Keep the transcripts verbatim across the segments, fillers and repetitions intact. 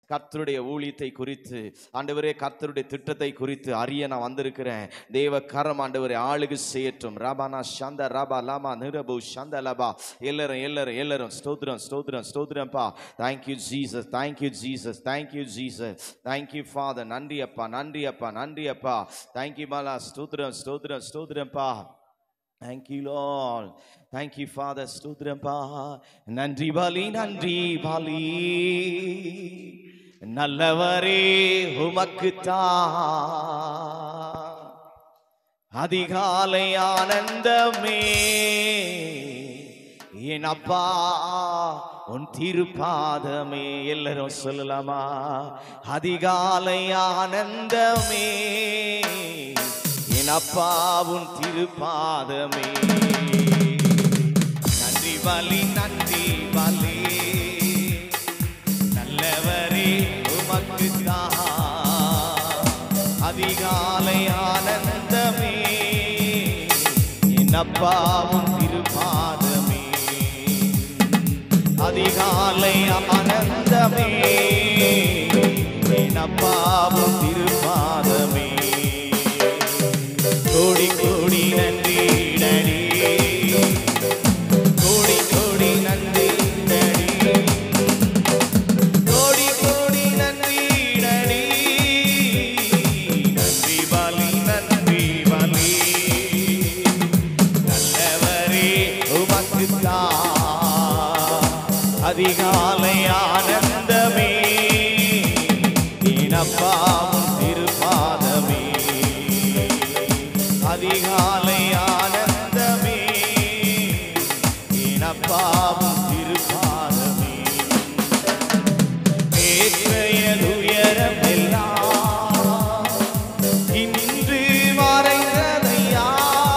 கர்த்தருடைய ஊழியத்தை குறித்து ஆண்டவரே, கர்த்தருடைய திட்டத்தை குறித்து அறிய நான் வந்திருக்கிறேன். தேவ கரம் ஆண்டவரே ஆளுகை செய்யட்டும். ரபானா சந்த ரபா லாமா நிரபு சந்த லபா. எல்லாரும் எல்லாரும் எல்லாரும் ஸ்தோத்திரம் ஸ்தோத்திரம் ஸ்தோத்திரம்ப்பா. Thank you Jesus, thank you Jesus, thank you Jesus, thank you father. நன்றி அப்பா, நன்றி அப்பா, நன்றி அப்பா. தேங்க்யூ பாலா. ஸ்தோத்திரம் ஸ்தோத்திரம் ஸ்தோத்திரம்ப்பா. Thank you Lord. Thank you Father. ஸ்தோத்திரம்ப்பா. நன்றி பலி, நன்றி பலி. நல்லவரே உமக்குத்தான் அதிகாலை ஆனந்தமே. என் அப்பா உன் திருப்பாதமே. எல்லாரும் சொல்லலாமா? அதிகாலை ஆனந்தமே. என் அப்பா உன் திருப்பாதமே. நன்றி பலி, நன்றி பலி. நல்லவரே உமக்குத்தான் அதிகாலை ஆனந்தமே. என் அப்பா உன் திருப்பாதமே. அதிகாலை ஆனந்தமே. என் அப்பா உன் திருப்பாதமே. கோடி கோடி நன்றி நடி. கோடி கோடி நன்றி நடி. கோடி கோடி நன்றி நடி. நன்றி பலி, நன்றி பலி. நல்லவரே உமக்குத்தான் அதிகாலை ஆனந்தமே. என் அப்பா அதிகாலை ஆனந்தமே. என் அப்பாவும் திருப்பாதமே. நேற்றையதுயரம் எல்லாம் இன்று மறைந்ததையா.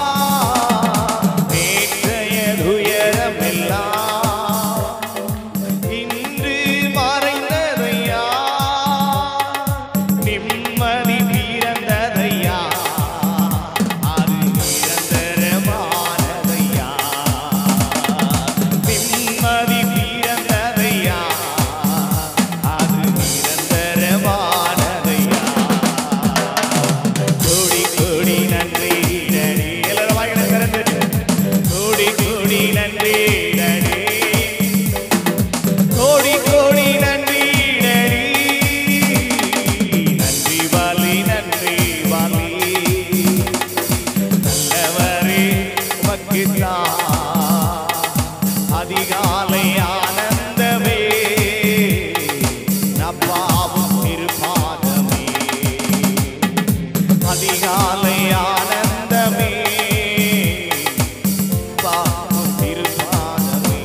நேற்றையதுயரம் எல்லாம் இன்று மறைந்ததையா. நிம்மதி பிறந்ததையா. அதிகாலை ஆனந்தமே. நப்பாவும் திருப்பாதமே. அதிகாலை ஆனந்தமே. பாவும் திருப்பாதமே.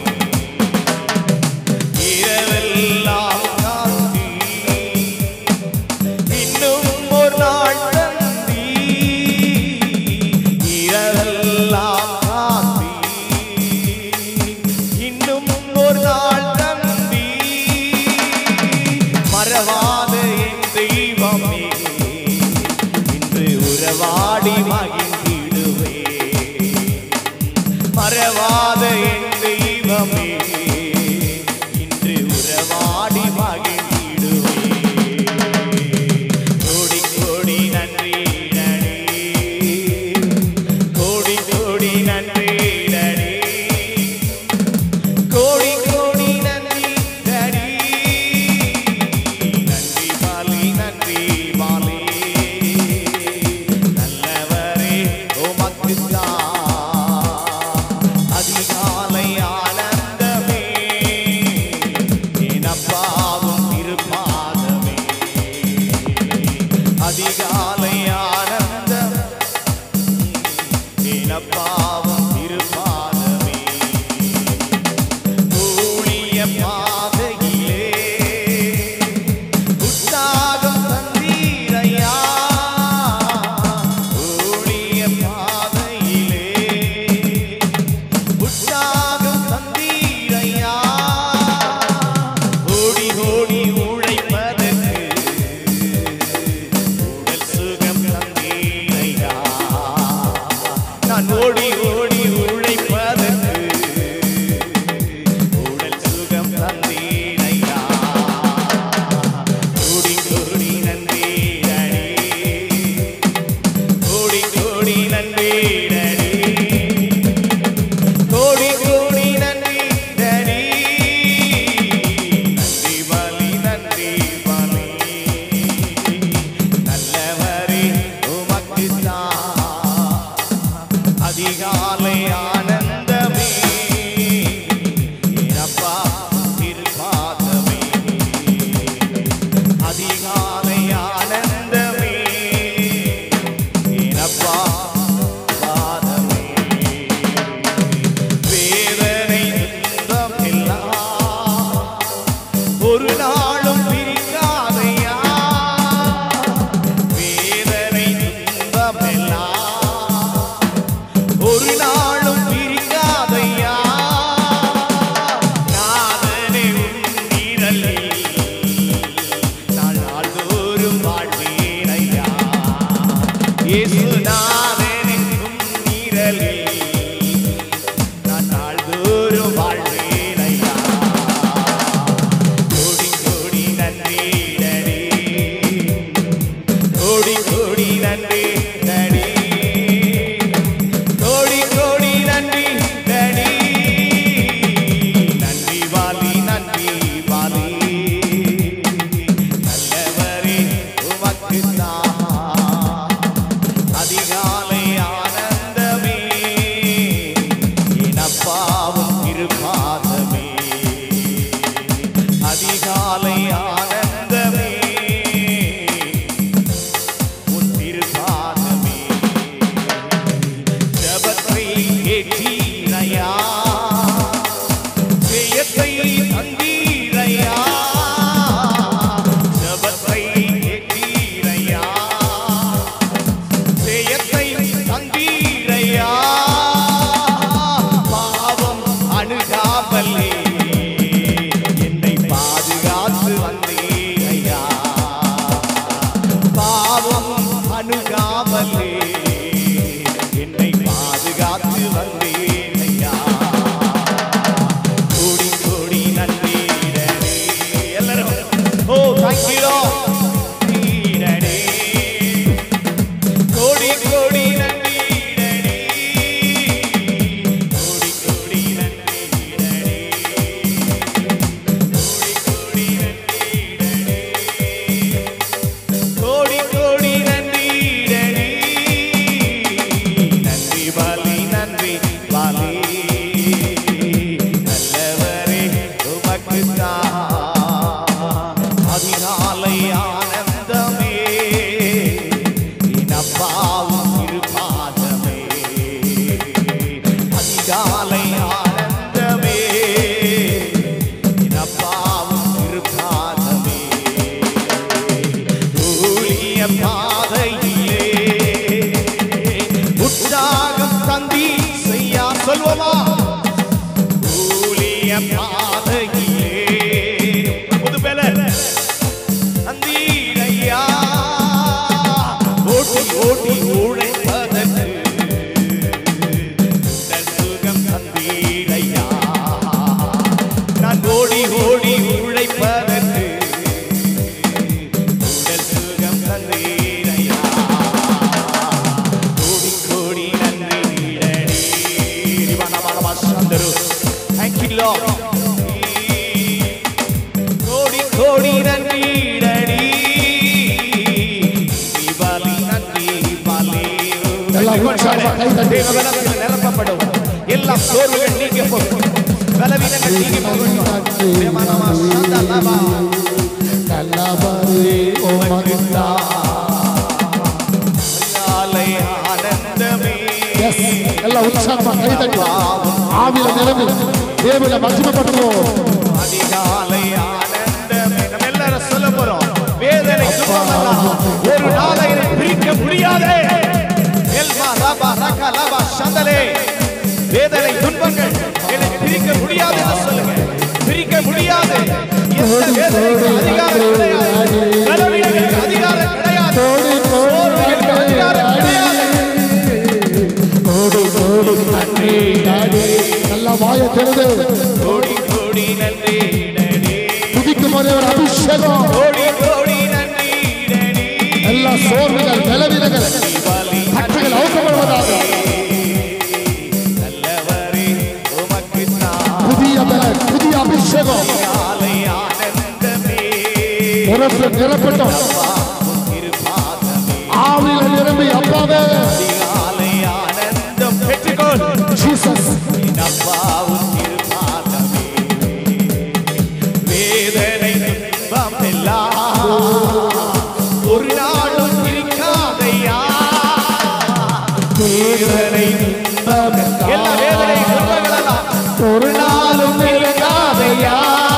இரவெல்லாம் காந்தி இன்னும் ஒரு நாள் தந்தி. இரவெல்லாம் ஒரு நாள் தம்பி மறவா இயேசுநாதனின் நிழலில் நான் நாள்தோறும் வாழ்வேன் ஐயா. கோடி கோடி நன்றி நடி, கோடி கோடி நன்றி நடி, கோடி கோடி நன்றி நடி. நன்றி வாலி நன்றி வாலி, நல்லவரே உமக்குத்தான் அதிகாலை ஆனந்தமே, இனப்பாவும் இருபாதமே. அதிகாலை ஆனந்தமே உன் திருபாதமே. ஜபத்தை கேட்டீரையா, ஜெயத்தை தந்தீரையா. ஜபத்தை கேட்டீரையா, ஜெயத்தை தந்தீரையா. பாவம் அணுகாமலே என்னை பாதுகாத்து வந்தீரையா. பாவம் அணுகாமலே என்னை பாதுகாத்து வந்தீரையா. கோடி கோடி நன்றி டேடி. எல்லாரும் oh thank you Lord. Daddy கோடி கோடி நன்றி டேடி. கோடி கோடி நன்றி டேடி. கோடி கோடி நன்றி டேடி. கோடி கோடி நன்றி டேடி. நன்றி பாலி நன்றி பாலி, நல்லவரே உமக்குத்தான் அதிகாலை ஆனந்தமே, இனப்பாவும் இருபாதமே. அதிகாலை ஆனந்தமே, இனப்பாவும் இருபாதமே. ஊழிய பாதையிலே உற்சாகம் தந்தி செய்யா சொல்வோமா. ஊழிய பாதையிலே புது பெல தந்தீரையா. ஓட்டி ஓட்டி உழைப்பதற்கு உடல் சுகம் தந்தீரையா. நான் ஓடி ஓடி உழைப்பதற்கு உடல் சுகம் தந்தீரையா. கோடி கோடி நன்றி டேடி. ரிவனவனவ சந்தரு thank you Lord. கோடி கோடி நன்றி டேடி. தீபாவளி நன்றி பாலி. தேவபலத்தில் நிரப்பப்படும், எல்லா சோர்வுகள் நீங்க போகும், பலவீனங்கள் நீங்க போகட்டும். தேவனவ சந்தலபா நல்லவரே உமக்குத்தான். அதிகாலை ஆனந்தமே. Yes, எல்லாம் உற்சாகமா கை தட்டி ஆவியில நிரம்பி தேவனை மகிமைப்படுத்துவோம். அதிகாலை ஆனந்தமே. நம்ம எல்லாரும் சொல்ல போறோம். வேதனை துன்பமெல்லாம் ஒரு நாளை பிரிக்க முடியாதே. எல்மா ரபா ரகா லபா சந்தலே. வேதனை துன்பங்கள் என்னை பிரிக்க முடியாது என்று சொல்லுங்க. பிரிக்க முடியாது. எந்த வேதனைக்கும் அதிகாரம் கிடையாது. பலவீனங்களுக்கு அதிகாரம் கிடையாது. சோர்வுகளுக்கு அதிகாரம் கிடையாது. கோடி கோடி நன்றி டாடி. நல்ல வாய திறந்து கோடி கோடி நன்றி டேடி. துதிக்கும் ஒரே ஒரு அபிஷேகம். கோடி கோடி நன்றி டேடி. எல்லா சோர்வுகள் பலவீனங்கள் கட்டுகள் அவுக்கப்படுவதாக. நல்லவரே உமக்குத்தான் புதிய பலன், புதிய அபிஷேகம் அதிகாலை ஆனந்தமே, உனக்கு நிரப்பட்டும். இருபாதமே. ஆவியில நிரம்பி அப்பாவே அதிகாலை ஆனந்தம் பெற்றுக்கொள். ஜீசஸ். இனப்பாவும் இருபாதமே. வேதனை துன்பம் எல்லாம் ஒரு நாளும் இருக்காதையா. வேதனை துன்பம் எல்லா வேதனை துன்பங்களெல்லாம் ஒரு நாளும் இருக்காதையா.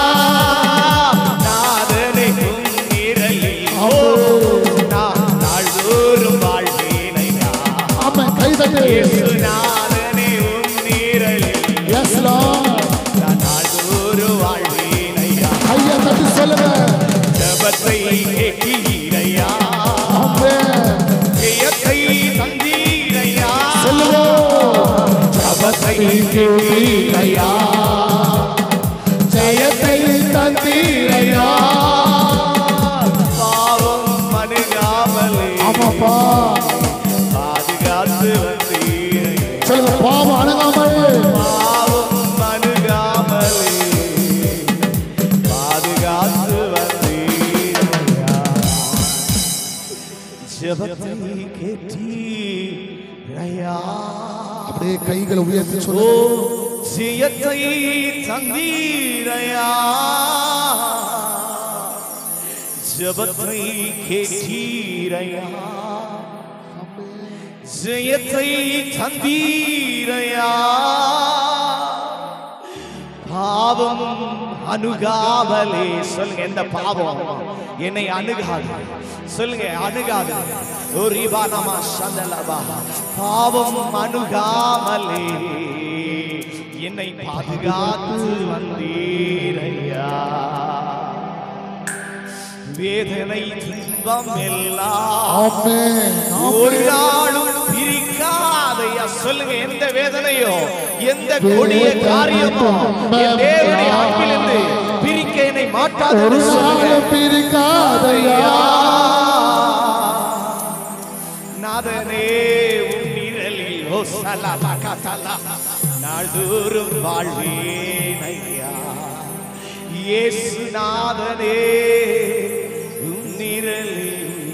நாதனை உன்னிரலில் ஓ நான் நாள்தோறும் வாழ்வேனையா. ஆமென். கை தட்டி. இயேசுநாதனே உன்னிரலில் எஸ் லார்ட். நான் நாள்தோறும் வாழ்வேனையா. கையை தட்டி சொல்லுங்க. ஜபத்தை கேட்டீரையா. ஆமென். ஜெயத்தை கேட்டீரையா, ஜெயத்தை தந்தீரையா. பாவம் அணுகாமலே ஆமாப்பா பாதுகாத்து வந்தீரையா. சொல்லுங்க, பாவம் அணுகாமலே, பாவம் அணுகாமலே பாதுகாத்து வந்தீரையா. ஜெபத்தை கேட்டீரையா. அப்படியே கைகளை உயர்த்தி ஓ சொல்லுங்க. ஜெயத்தை தந்தீரையா, ஜெபத்தை கேட்டீரையா, ஜெயத்தை தந்தீரையா. பாவம் அணுகாமலே சொல்லுங்க, எந்த பாவம் என்னை அணுகாது சொல்லுங்க, அணுகாது. ஒரு இபானமா சந்தலபா, பாவம் அணுகாமலே என்னை பாதுகாத்து வந்தீரையா. வேதனை துன்பம் எல்லாம் ஒரு நாளும் பிரிக்காதையா. சொல்லுங்க, எந்த வேதனையோ எந்த கொடிய காரியமோ என் தேவனுடைய அன்பிலிருந்து பிரிக்க என்னை மாட்டாது பிரிக்காதையா. நாதனே உன் நிழலில் ஓ சலா கதலா நாள்தோறும் வாழ்வேன் ஐயா. இயேசு நாதனே உன் நிழலில்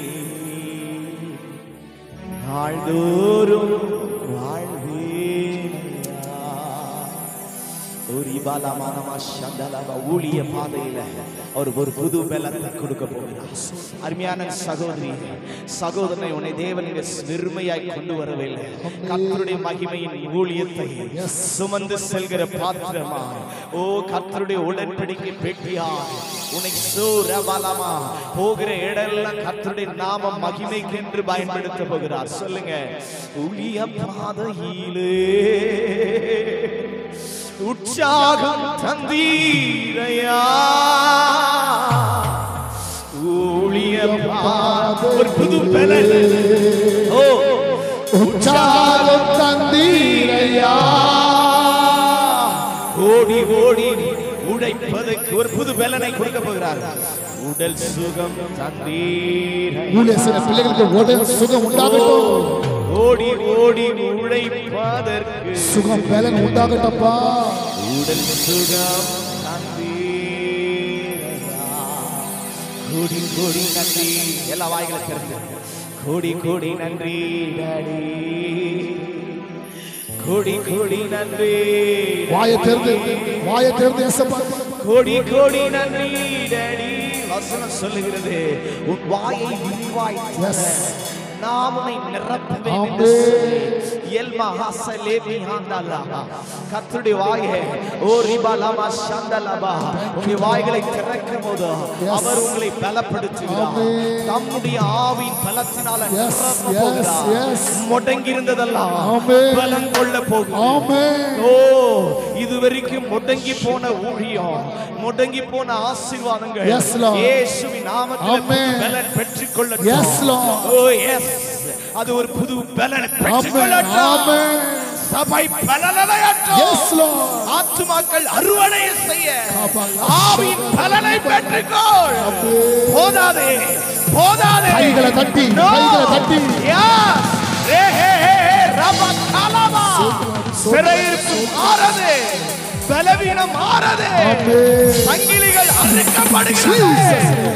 நாள்தோறும் வாழ்வேன் ஐயா. ஒரு பாலமானமா சந்தலமா ஊழிய பாதையில அவர் ஒரு புது பலத்தை கொடுக்க போகிறார். அருமையான சகோதரி சகோதரனை, உன்னை தேவன் நிர்மையாய் கொண்டு வரவில்லை. கர்த்தருடைய மகிமையின் ஊழியத்தை சுமந்து செல்கிற பாத்திரமா, ஓ கர்த்தருடைய உடன்படிக்கை பெட்டியா உன்னை சூரபலமா போகிற இடமெல்லாம் கர்த்தருடைய நாமம் மகிமைக்கு என்று பயன்படுத்த போகிறார். சொல்லுங்க, ஊழிய பாதையிலே உற்சாகம் தந்தீரையா. ஊழிய ஒரு புது பலன், ஓ உற்சாகம் தந்தீரையா. ஓடி ஓடி உழைப்பதற்கு ஒரு புது பலனை கொடுக்க போகிறார். உடல் சுகம் தந்தீரையா. ஊழிய சில பிள்ளைகளுக்கு உடல் சுகம் உண்டாகட்டும். ஓடி ஓடி உழைப்பதற்கு சுகம் பலன் உண்டாகட்டப்பா. உடல் சுகம் தந்தீரையா. கோடி கோடி நன்றி. எல்லா வாய்களை திறந்து கோடி கோடி நன்றி டாடி, கோடி கோடி நன்றி. வாயை திறந்து வாயை திறந்து ஏசப்பா, கோடி கோடி நன்றி டாடி. வசனம் சொல்லுகிறது, உன் வாயை விரிவாய் நாம் உன்னை நிரப்புவேன் என்று சொல்லி எல்மா ஹசலேபி ஹாந்தலபா. கர்த்தருடைய வாயை ஓ ரிபலமா சந்தலபா, உங்கள் வாய்களை திறக்கும் போது அவர் உங்களை பலப்படுத்துகிறார். நம்முடைய ஆவியின் பலத்தினால நிரப்ப போகிறார். முடங்கி இருந்ததெல்லாம் பலன் கொள்ள போகிறார். ஓ இதுவரைக்கும் முடங்கி போன ஊழியம், முடங்கி போன ஆசீர்வாதங்கள் இயேசுவின் நாமத்தில் பலன் பெற்றுக் கொள்ளட்டும். ஓ எஸ், அது ஒரு புது பலனை பெற்றுக் கொள்ளட்டும். சபை பலனடையட்டும். ஆத்துமாக்கள் அறுவடை செய்ய ஆவியின் பலனை பெற்றுக்கொள். போதாதே போதாதே. கைகளை தட்டி கைகளை தட்டி சிறையிருப்பு மாறதே, பலவீனம் மாறதே, சங்கிலிகள் அறுக்கப்படுகிறது.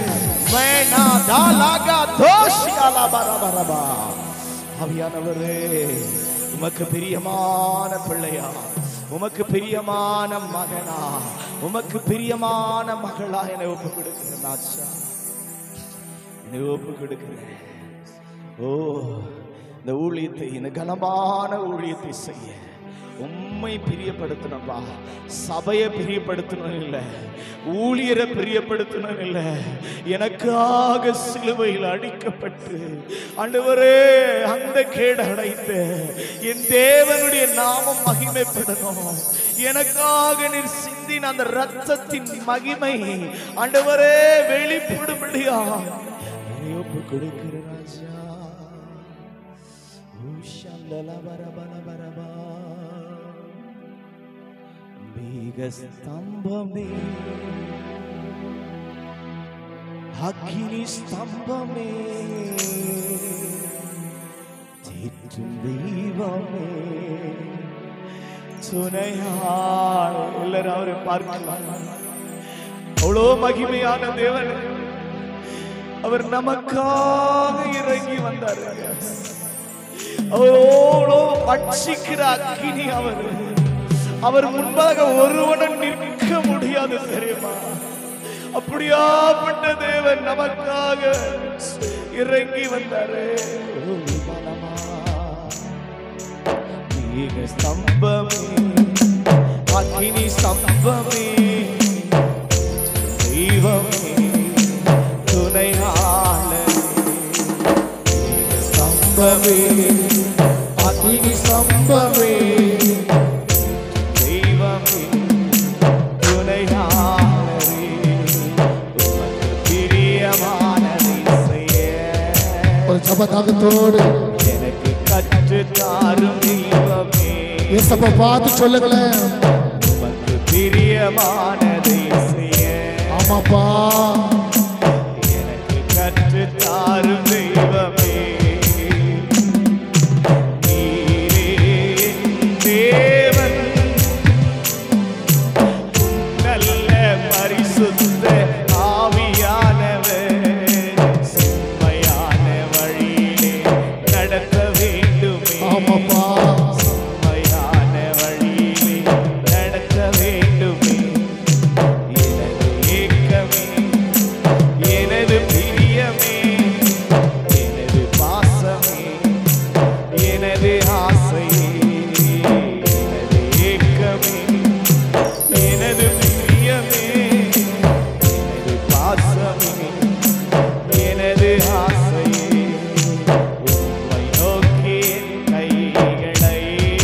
ஆவியானவரே, உமக்கு பிரியமான பிள்ளையா, உமக்கு பிரியமான மகனா, உமக்கு பிரியமான மகளா என்னை ஒப்பு கொடுக்கிறேன். ஆச்சா, என்னை ஒப்பு கொடுக்கிறேன். ஓ இந்த ஊழியத்தை, இந்த கனமான ஊழியத்தை செய்ய உம்மை பிரியப்படுத்தணும்பா. சபையை பிரியப்படுத்தணும் இல்லை, ஊழியரை பிரியப்படுத்தணும் இல்லை, எனக்காக சிலுவையில் அடிக்கப்பட்டு ஆண்டவரே அந்த கேடு அடைத்த என் தேவனுடைய நாமம் மகிமைப்படணும். எனக்காக நீர் சிந்தின அந்த ரத்தத்தின் மகிமை ஆண்டவரே வெளிப்படும்படியா ஒப்பு கொடுக்கிற ராஜா. மேகஸ்தம்பமே அக்கினி ஸ்தம்பமே தேற்றும் தெய்வமே துணையாள். எல்லாரும் அவரை பார்க்கலாம். அவ்வளோ மகிமையான தேவன். அவர் நமக்காக இறங்கி வந்தார். அவ்வளோ பட்சிக்கிற அக்கினி அவர். அவர் முன்பாக ஒருவனும் நிற்க முடியாது தெரியுமா? அப்படியாப்பட்ட தேவன் நமக்காக இறங்கி வந்தாரு. மேக ஸ்தம்பமே அக்கினி ஸ்தம்பமே தெய்வமே துணையாளர். மேக ஸ்தம்பமே அக்கினி ஸ்தம்பமே தெய்வமே துணையாளரே உமக்கு பிரியமானதை செய்ய ஒரு ஜபதாகத்தோடு எனக்கு கற்று தாரும் தெய்வமே. ஏசப்பா பார்த்து சொல்லுங்களேன். உமக்கு பிரியமானதை செய்ய ஆமாப்பா எனக்கு கற்று தாரும் தெய்வமே. நீரே தேவன் நல்ல பரிசுத்த ஆவியானவர் செம்மையான வழியிலே நடத்த வேண்டுமே. ஆமாப்பா செம்மையான வழியிலே நடத்த வேண்டுமே. எனது ஏக்கமே எனது பிரியமே எனது பாசமே எனது ஆசையே எனது ஏக்கமே எனது பிரியமே எனது பாசமே எனது ஆசையே உம்மை நோக்கி என் கைகளை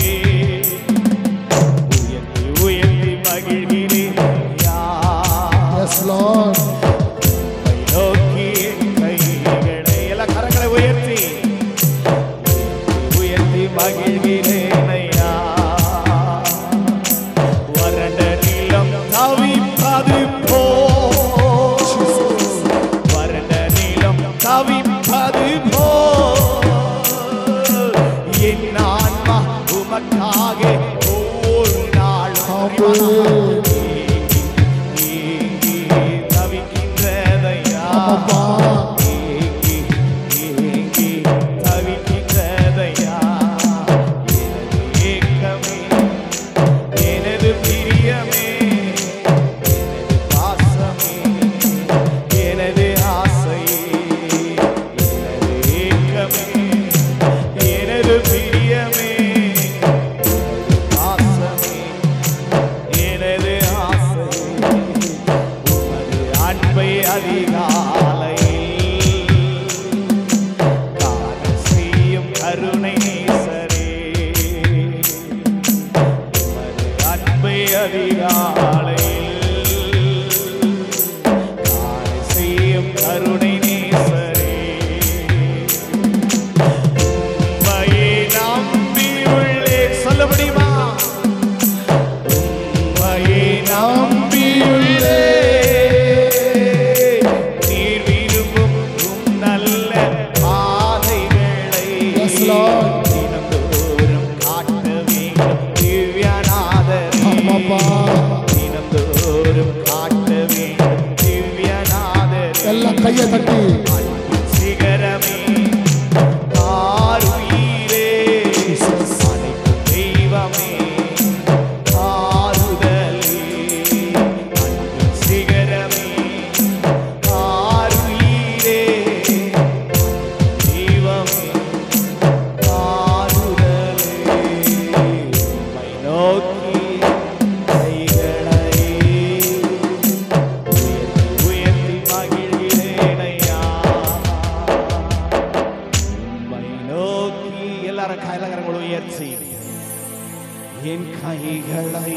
உயர்த்தி உயர்த்தி மகிழ்கிறேன். எஸ் லார்ட் உம்மை நோக்கி என் கைகளை எல்லா கரங்களை உயர்த்தி உயர்த்தி மகிழ்கிறேன் ஐயா. வறண்ட நிலம் தவிப்பது போல் வறண்ட நிலம் தவிப்பது போல் என் ஆன்மா உமக்காக ஒவ்வொரு நாளும் ஏங்கி தவிக்கின்றதையா. ஆமாப்பா ஏங்கி ஏங்கி தவிக்கின்றதையா. எனது ஏக்கமே எனது பிரியமே எனது பாசமே எனது ஆசையே எனது ஏக்கமே எனது பிரியமே எனது பாசமே எனது ஆசையே உமது அன்பை அதிகாலையில் காண செய்யும் கருணை நேசரே. உமது அன்பை அதிகாலையில் காண செய்யும் கருணை நேசரே. உம்மையே நம்பியுள்ளே சொல்ல முடியுமா? உம்மையே நம்பியுள்ளே நீர் விரும்பும் உம் நல்ல பாதைகளை Yes, Lord. தினந்தோறும் காட்ட வேண்டும் திவ்யநாதரே. ஆமாப்பா தினந்தோறும் காட்ட வேண்டும் திவ்யநாதரே. எல்லாம் கையை தட்டி அன்பின் சிகரமே ஆருயிரே அனைத்தும் தெய்வமே ஆறுதலே. அன்பின் சிகரமே ஆருயிரே தெய்வமே ஆறுதலே. உம்மை நோக்கி கைகளை உயர்த்தி உயர்த்தி மகிழ்கிறேன் ஐயா. உம்மை நோக்கி எல்லாரும் கைலகரங்களை உயர்த்தி என் கைகளை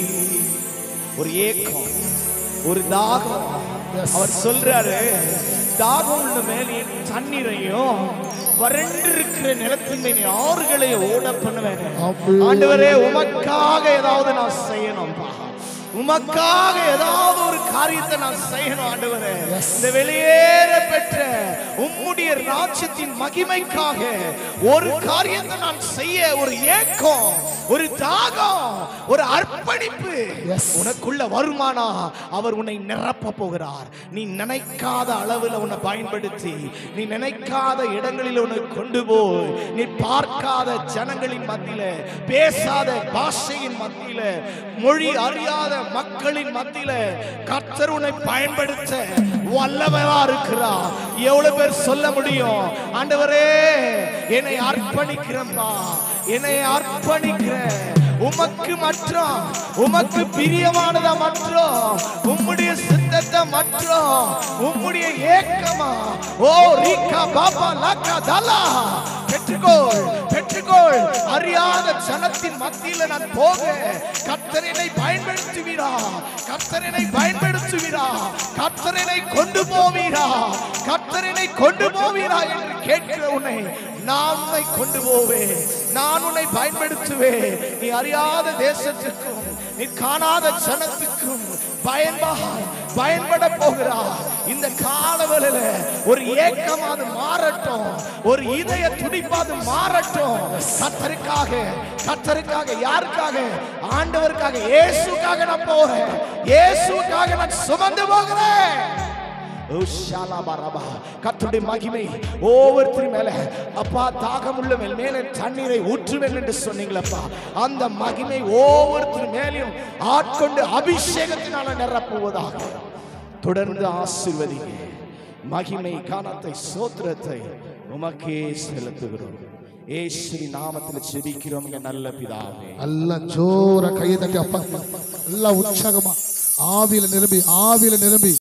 ஒரு ஏக்கம் ஒரு தாகம். அவர் சொல்றாரு தாகம் உள்ள மேலையும் தண்ணீரையும் வறண்டிருக்கிற நிலத்தின் மேல் ஆறுகளை ஓட பண்ணுவேன். ஆண்டவரே, உமக்காக ஏதாவது நான் செய்யணும்பா, உமக்காக ஏதாவது ஒரு காரியத்தை நான் செய்யணும் ஆண்டவரே. இந்த வெளியேற பெற்ற உம்முடைய ராஜ்யத்தின் மகிமைக்காக ஒரு காரியத்தை நான் செய்ய ஒரு ஏக்கம், ஒரு தாகம், ஒரு அர்ப்பணிப்பு உனக்குள்ள வருமானா அவர் உன்னை நிரப்ப போகிறார். நீ நினைக்காத அளவில் உன்னை பயன்படுத்தி, நீ நினைக்காத இடங்களில் உன்னை கொண்டு போய், நீ பார்க்காத ஜனங்களின் மத்தியில, பேசாத பாஷையின் மத்தியில, மொழி அறியாத மக்களின் மத்தியில கர்த்தர் உன்னை பயன்படுத்த வல்லவரா இருக்கிறார். எவ்வளவு பேர் சொல்ல முடியும், ஆண்டவரே என்னை அர்ப்பணிக்கிறேன்பா, என்னை அர்ப்பணிக்கிறேன் உமக்கு மற்றும், உமக்கு பிரியமானதா மற்றும், உம்முடைய சித்தத்தை மற்றும், உம்முடைய ஏக்கமா. ஓ ரீகா பாபா லாக்கா தலா, பெற்றுக்கொள் பெற்றுக்கொள். அறியாத ஜனத்தின் மத்தியில நான் போக கர்த்தரை பயன்படுத்துவீரா, கர்த்தரை பயன்படுத்துவீரா, கர்த்தரை கொண்டு போவீரா, கர்த்தரை கொண்டு போவீரா என்று கேட்கிற உன்னை நான் உன்னை கொண்டு போவேன், நான் உன்னை பயன்படுத்துவேன். நீ அறியாத தேசத்துக்கும் நீ காணாத ஜனத்துக்கும் பயன்பா பயன்பட போகிறார். இந்த காலவெளியில ஒரு ஏக்கமாது மாறட்டும், ஒரு இதய துடிப்பாது மாறட்டும். கர்த்தருக்காக, கர்த்தருக்காக, யாருக்காக? ஆண்டவருக்காக, இயேசுக்காக நான் போறேன், இயேசுக்காக நான் சுமந்து போகிறேன். கர்த்தருடைய மகிமை ஒவ்வொருத்தரும் மேல, அப்பா தாகம் உள்ள மேலே தண்ணீரை ஊற்றுவேன் என்று சொன்னீங்களப்பா, அந்த மகிமை ஒவ்வொருத்தரும் மேலையும் ஆட்கொண்டு அபிஷேகத்தினால நிரப்புவதாக தொடர்ந்து ஆசீர்வதிங்க. மகிமை, கனத்தை, ஸ்தோத்திரத்தை உமக்கே செலுத்துகிறோம். இயேசுவின் நாமத்தில் ஜெபிக்கிறோம் நல்ல பிதாவே. நல்ல ஜோர கையை தட்டி அப்பா, நல்ல உற்சாகமா ஆவியில நிரம்பி, ஆவியில நிரம்பி